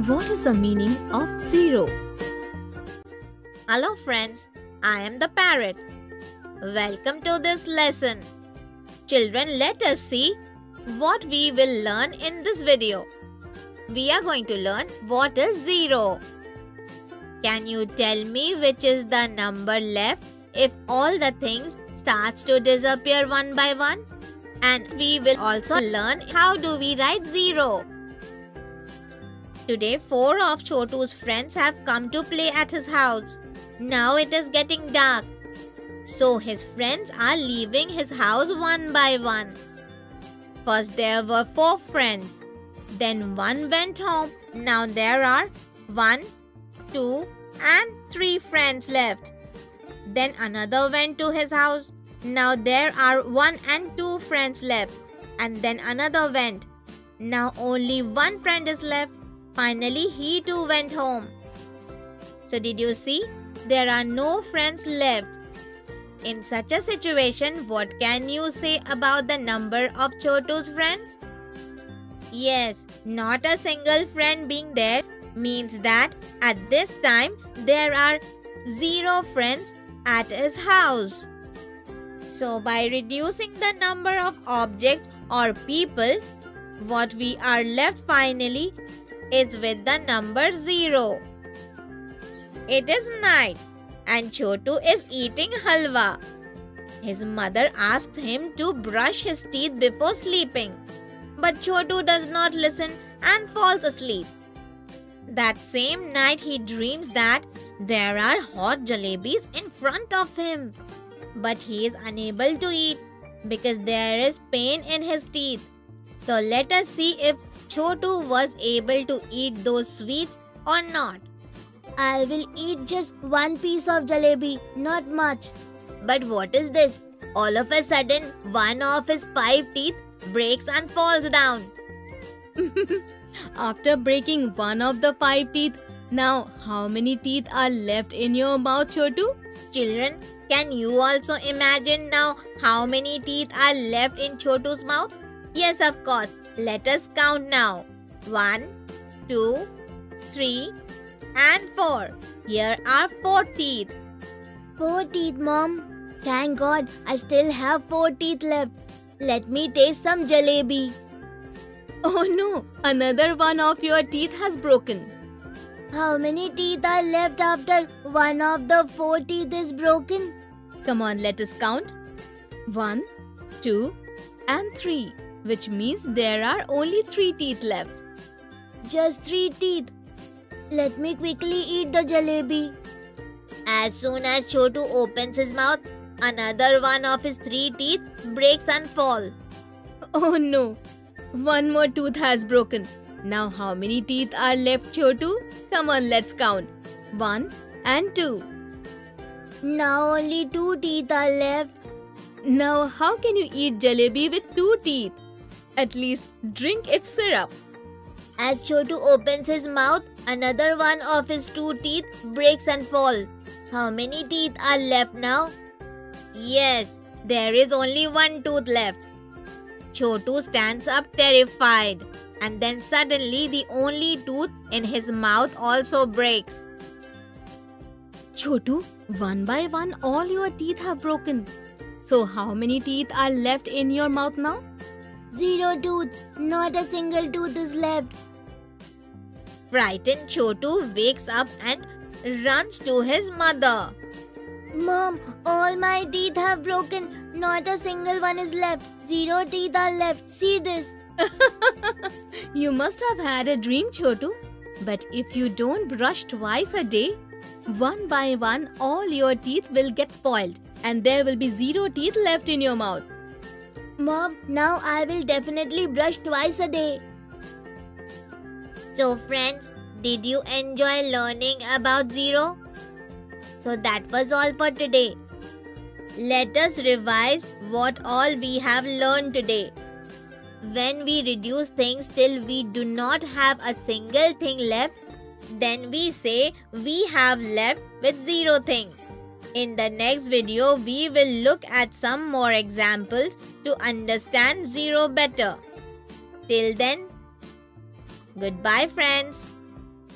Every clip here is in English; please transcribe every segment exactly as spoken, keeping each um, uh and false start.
What is the meaning of zero? Hello friends, I am the parrot. Welcome to this lesson. Children, let us see what we will learn in this video. We are going to learn what is zero. Can you tell me which is the number left if all the things starts to disappear one by one? And we will also learn how do we write zero. Today, four of Chotu's friends have come to play at his house. Now it is getting dark. So his friends are leaving his house one by one. First there were four friends. Then one went home. Now there are one, two and three friends left. Then another went to his house. Now there are one and two friends left. And then another went. Now only one friend is left. Finally, he too went home. So did you see? There are no friends left. In such a situation, what can you say about the number of Chotu's friends? Yes, not a single friend being there means that at this time, there are zero friends at his house. So by reducing the number of objects or people, what we are left finally is with the number zero. It is night and Chotu is eating halwa. His mother asks him to brush his teeth before sleeping. But Chotu does not listen and falls asleep. That same night he dreams that there are hot jalebis in front of him. But he is unable to eat because there is pain in his teeth. So let us see if Chotu was able to eat those sweets or not. I will eat just one piece of jalebi, not much. But what is this? All of a sudden, one of his five teeth breaks and falls down. After breaking one of the five teeth, now how many teeth are left in your mouth, Chotu? Children, can you also imagine now how many teeth are left in Chotu's mouth? Yes, of course. Let us count now. One, two, three, and four. Here are four teeth. Four teeth, Mom. Thank God I still have four teeth left. Let me taste some jalebi. Oh no, another one of your teeth has broken. How many teeth are left after one of the four teeth is broken? Come on, let us count. One, two, and three, which means there are only three teeth left. Just three teeth. Let me quickly eat the jalebi. As soon as Chotu opens his mouth, another one of his three teeth breaks and falls. Oh no, one more tooth has broken. Now how many teeth are left, Chotu? Come on, let's count. One and two. Now only two teeth are left. Now how can you eat jalebi with two teeth? At least drink its syrup. As Chotu opens his mouth, another one of his two teeth breaks and falls. How many teeth are left now? Yes, there is only one tooth left. Chotu stands up terrified. And then suddenly the only tooth in his mouth also breaks. Chotu, one by one all your teeth have broken. So how many teeth are left in your mouth now? Zero tooth. Not a single tooth is left. Frightened Chotu wakes up and runs to his mother. Mom, all my teeth have broken. Not a single one is left. Zero teeth are left. See this. You must have had a dream, Chotu. But if you don't brush twice a day, one by one all your teeth will get spoiled and there will be zero teeth left in your mouth. Mom, now I will definitely brush twice a day. So friends, did you enjoy learning about zero? So that was all for today. Let us revise what all we have learned today. When we reduce things till we do not have a single thing left, then we say we have left with zero thing. In the next video, we will look at some more examples to understand zero better. Till then, goodbye friends.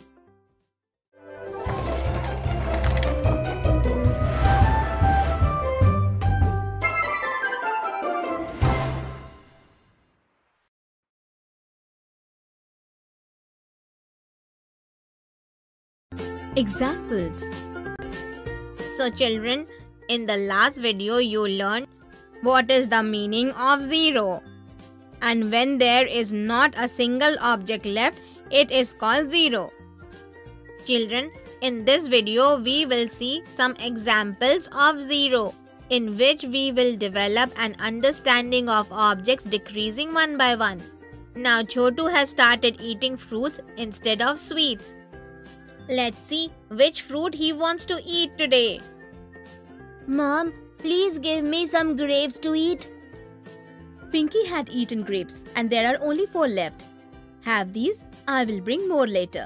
Examples. So children, in the last video you learned what is the meaning of zero. And when there is not a single object left, it is called zero. Children, in this video we will see some examples of zero, in which we will develop an understanding of objects decreasing one by one. Now Chotu has started eating fruits instead of sweets. Let's see which fruit he wants to eat today. Mom, please give me some grapes to eat. Pinky had eaten grapes and there are only four left. Have these, I will bring more later.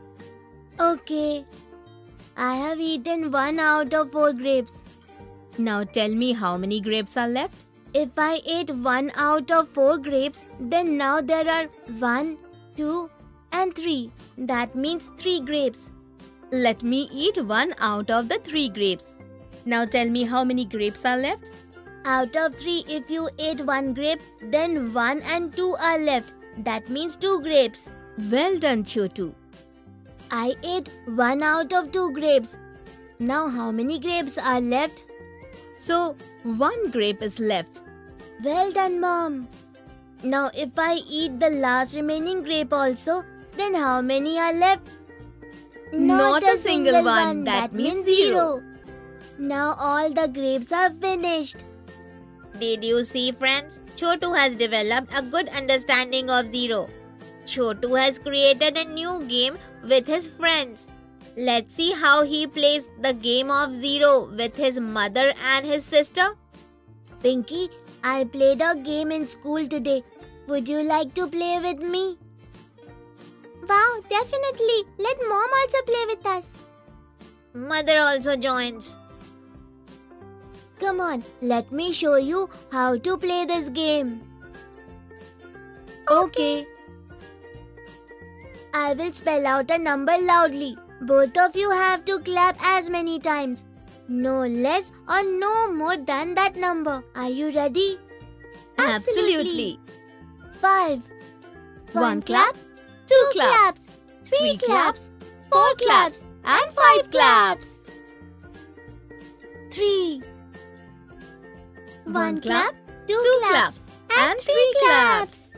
Okay. I have eaten one out of four grapes. Now tell me how many grapes are left? If I ate one out of four grapes, then now there are one, two, and three. That means three grapes. Let me eat one out of the three grapes. Now tell me how many grapes are left? Out of three, if you ate one grape, then one and two are left. That means two grapes. Well done, Chotu. I ate one out of two grapes. Now how many grapes are left? So, one grape is left. Well done, Mom. Now if I eat the last remaining grape also, then how many are left? Not a single one. That means zero. Now all the grapes are finished. Did you see, friends? Chotu has developed a good understanding of zero. Chotu has created a new game with his friends. Let's see how he plays the game of zero with his mother and his sister. Pinky, I played a game in school today. Would you like to play with me? Wow, definitely. Let Mom also play with us. Mother also joins. Come on, let me show you how to play this game. Okay. I will spell out a number loudly. Both of you have to clap as many times. No less or no more than that number. Are you ready? Absolutely. Five. One clap, two claps, three claps, four claps, and five claps. Three. One clap, two, two claps, claps, and three claps.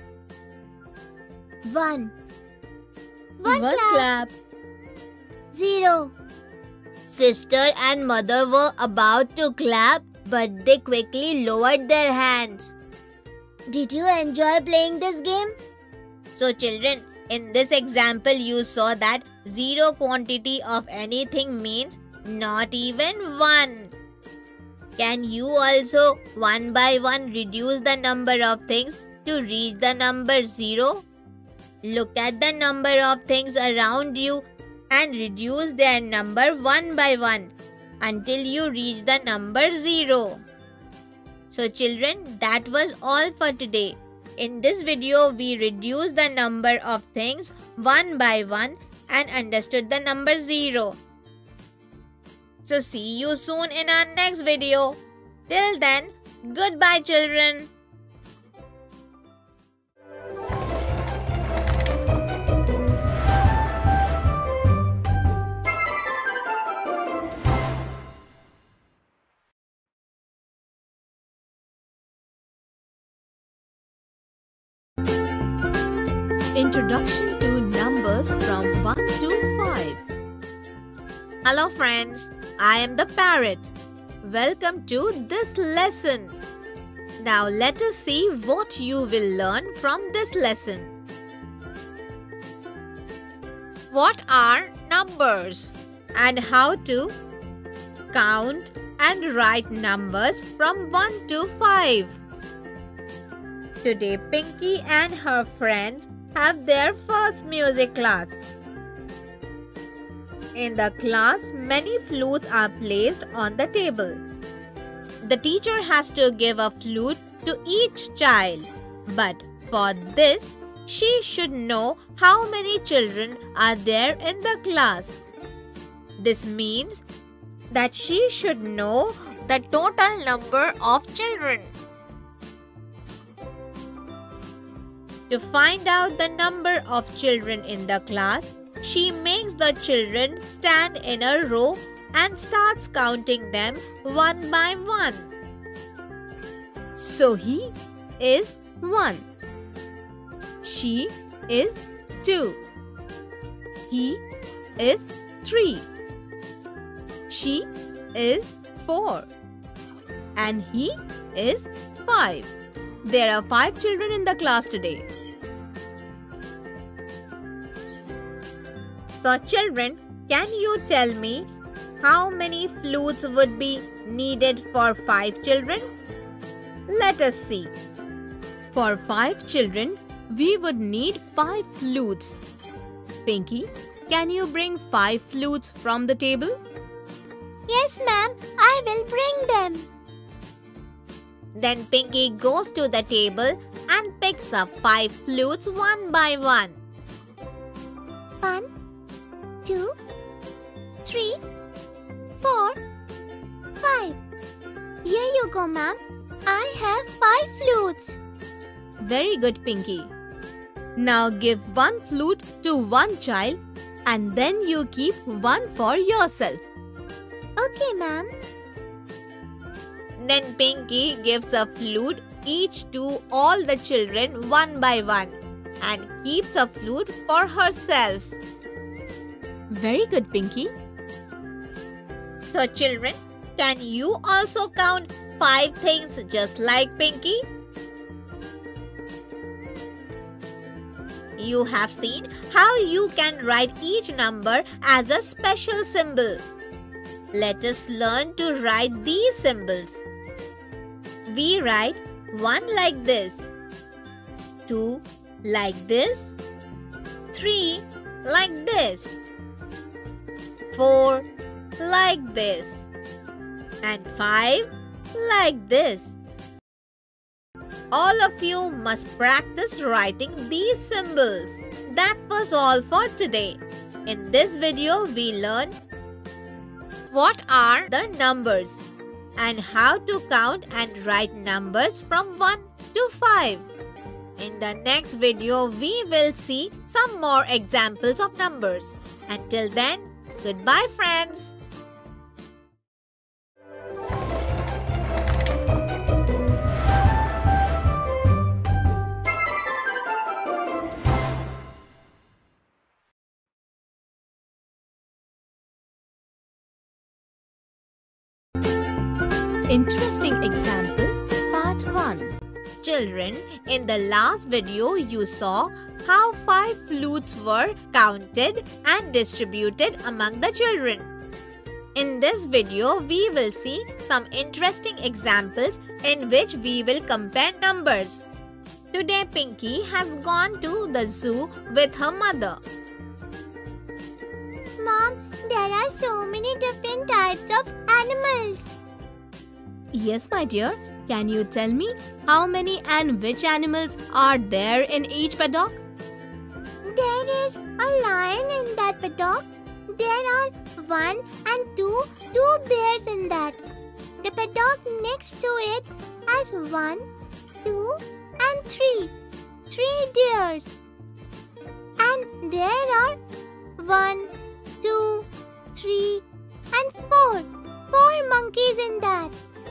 One. One, One clap. clap. Zero. Sister and mother were about to clap, but they quickly lowered their hands. Did you enjoy playing this game? So children, in this example you saw that zero quantity of anything means not even one. Can you also one by one reduce the number of things to reach the number zero? Look at the number of things around you and reduce their number one by one until you reach the number zero. So children, that was all for today. In this video, we reduced the number of things one by one and understood the number zero. So see you soon in our next video. Till then, goodbye children. Introduction to numbers from one to five. Hello friends, I am the parrot. Welcome to this lesson. Now let us see what you will learn from this lesson. What are numbers and how to count and write numbers from one to five. Today Pinky and her friends have their first music class. In the class, many flutes are placed on the table. The teacher has to give a flute to each child, but for this, she should know how many children are there in the class. This means that she should know the total number of children. To find out the number of children in the class, She makes the children stand in a row and starts counting them one by one. So he is one. She is two. He is three. She is four. And he is five. There are five children in the class today. So children, can you tell me how many flutes would be needed for five children? Let us see. For five children, we would need five flutes. Pinky, can you bring five flutes from the table? Yes, ma'am. I will bring them. Then Pinky goes to the table and picks up five flutes one by one. One, two, three, four, five. Here you go, ma'am. I have five flutes. Very good, Pinky. Now give one flute to one child and then you keep one for yourself. Okay, ma'am. Then Pinky gives a flute each to all the children one by one and keeps a flute for herself. Very good, Pinky. So children, can you also count five things just like Pinky? You have seen how you can write each number as a special symbol. Let us learn to write these symbols. We write one like this, two like this, three like this, four like this, and five like this. All of you must practice writing these symbols. That was all for today. In this video, we learned what are the numbers and how to count and write numbers from one to five. In the next video, we will see some more examples of numbers. Until then, goodbye friends. Interesting example, part one. Children, in the last video you saw how five flutes were counted and distributed among the children. In this video, we will see some interesting examples in which we will compare numbers. Today, Pinky has gone to the zoo with her mother. Mom, there are so many different types of animals. Yes, my dear. Can you tell me how many and which animals are there in each paddock? There is a lion in that paddock. There are one and two, two bears in that. The paddock next to it has one, two, and three, three deers. And there are one, two, three, and four, four monkeys in that.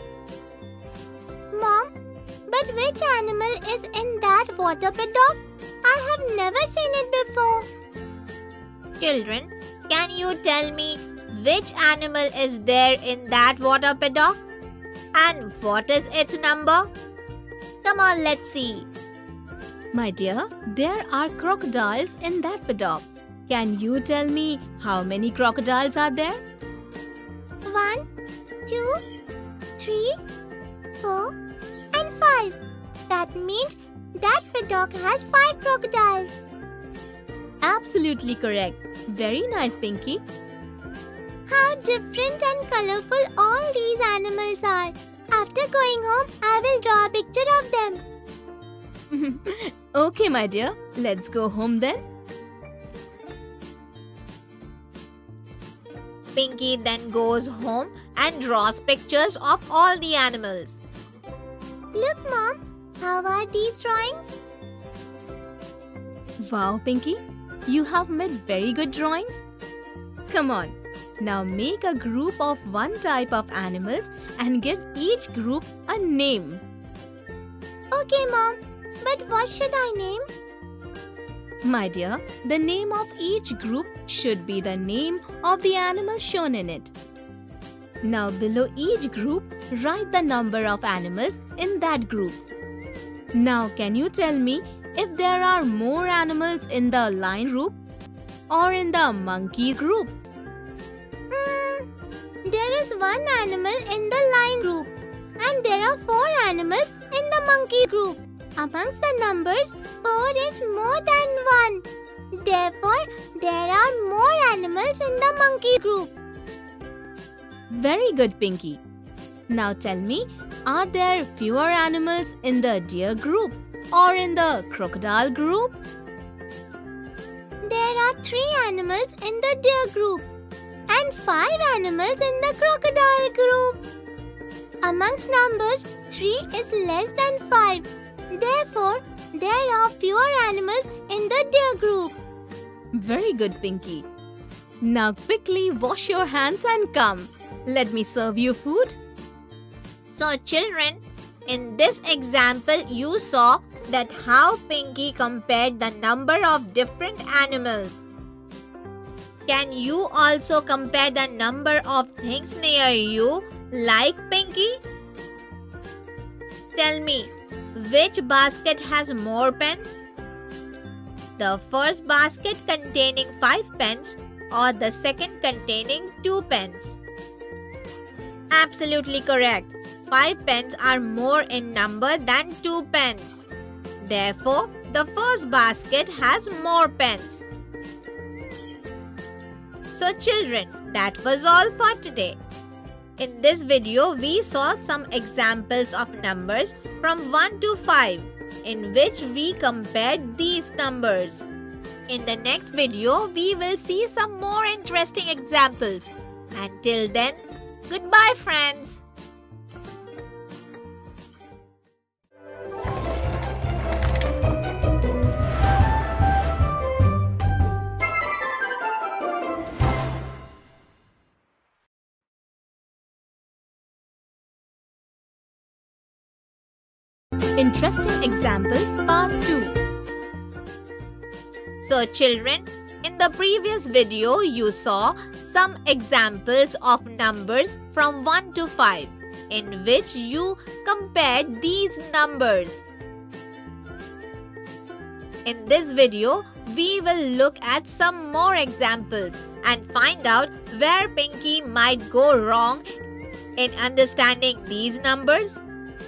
Mom, but which animal is in that water paddock? I have never seen it before. Children, can you tell me which animal is there in that water paddock? And what is its number? Come on, let's see. My dear, there are crocodiles in that paddock. Can you tell me how many crocodiles are there? One, two, three, four, and five. That means that paddock has five crocodiles. Absolutely correct. Very nice, Pinky. How different and colorful all these animals are. After going home, I will draw a picture of them. Okay, my dear. Let's go home then. Pinky then goes home and draws pictures of all the animals. Look, Mom. How are these drawings? Wow, Pinky. You have made very good drawings. Come on, now make a group of one type of animals and give each group a name. Okay, Mom. But what should I name? My dear, the name of each group should be the name of the animal shown in it. Now below each group, write the number of animals in that group. Now can you tell me if there are more animals in the lion group or in the monkey group? Hmm, there is one animal in the lion group and there are four animals in the monkey group. Amongst the numbers, four is more than one. Therefore, there are more animals in the monkey group. Very good, Pinky. Now tell me, are there fewer animals in the deer group or in the crocodile group? There are three animals in the deer group and five animals in the crocodile group. Amongst numbers, three is less than five. Therefore, there are fewer animals in the deer group. Very good, Pinky. Now quickly wash your hands and come. Let me serve you food. So children, in this example you saw that how Pinky compared the number of different animals. Can you also compare the number of things near you like Pinky? Tell me, which basket has more pens? The first basket containing five pens or the second containing two pens? Absolutely correct. Five pens are more in number than two pens. Therefore, the first basket has more pens. So children, that was all for today. In this video, we saw some examples of numbers from one to five in which we compared these numbers. In the next video, we will see some more interesting examples. Until then, goodbye friends. Interesting example part two. So children, in the previous video you saw some examples of numbers from one to five in which you compared these numbers. In this video, we will look at some more examples and find out where Pinky might go wrong in understanding these numbers.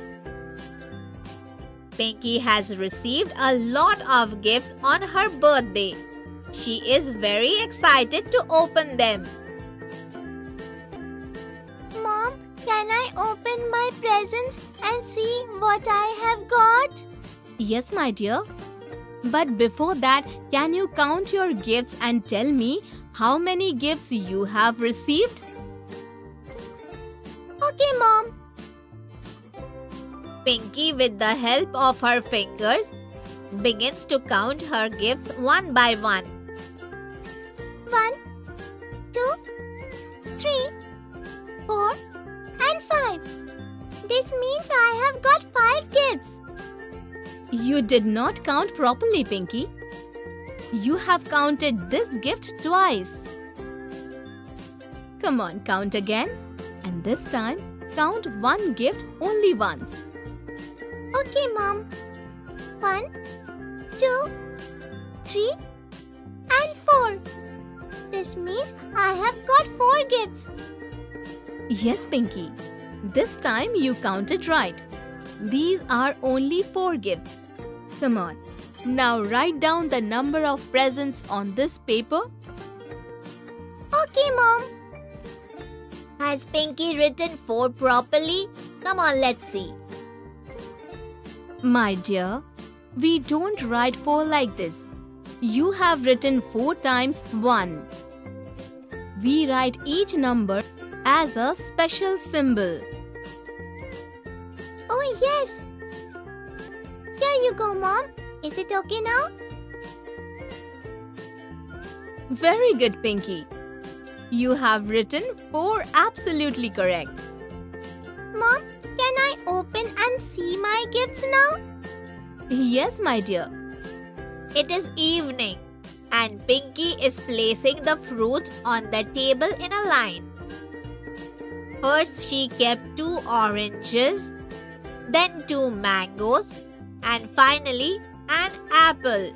Pinky has received a lot of gifts on her birthday. She is very excited to open them. Mom, can I open my presents and see what I have got? Yes, my dear. But before that, can you count your gifts and tell me how many gifts you have received? Okay, Mom. Pinky, with the help of her fingers, begins to count her gifts one by one. One, two, three, four, and five. This means I have got five gifts. You did not count properly, Pinky. You have counted this gift twice. Come on, count again. And this time, count one gift only once. Okay, Mom. One, two, three, and four. This means I have got four gifts. Yes, Pinky. This time you counted right. These are only four gifts. Come on. Now write down the number of presents on this paper. Okay, Mom. Has Pinky written four properly? Come on, let's see. My dear, we don't write four like this. You have written four times one. We write each number as a special symbol. Oh, yes. Here you go, Mom. Is it okay now? Very good, Pinky. You have written four absolutely correct. Mom, can I open and see my gifts now? Yes, my dear. It is evening and Pinky is placing the fruits on the table in a line. First she kept two oranges, then two mangoes, and finally an apple.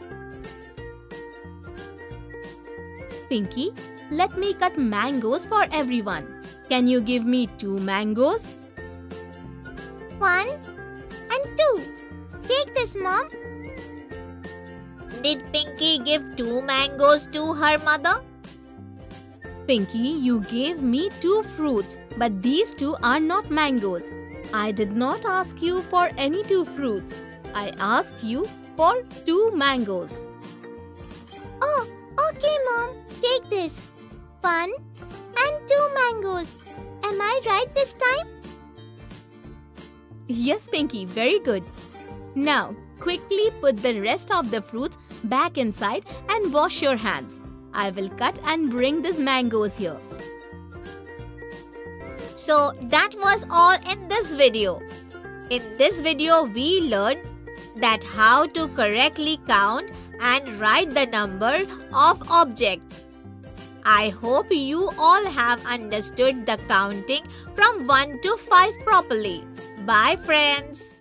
Pinky, let me cut mangoes for everyone. Can you give me two mangoes? One and two. Take this, Mom. Did Pinky give two mangoes to her mother? Pinky, you gave me two fruits, but these two are not mangoes. I did not ask you for any two fruits. I asked you for two mangoes. Oh, okay, Mom. Take this. One and two mangoes. Am I right this time? Yes, Pinky, very good. Now, quickly put the rest of the fruits back inside and wash your hands. I will cut and bring these mangoes here. So that was all in this video. In this video, we learned that how to correctly count and write the number of objects. I hope you all have understood the counting from one to five properly. Bye friends.